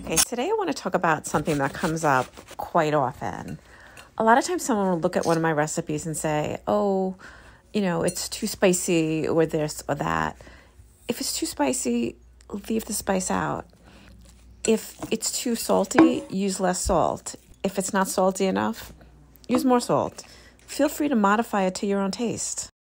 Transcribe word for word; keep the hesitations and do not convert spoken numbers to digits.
Okay, today I want to talk about something that comes up quite often. A lot of times someone will look at one of my recipes and say, oh, you know, it's too spicy or this or that. If it's too spicy, leave the spice out. If it's too salty, use less salt. If it's not salty enough, use more salt. Feel free to modify it to your own taste.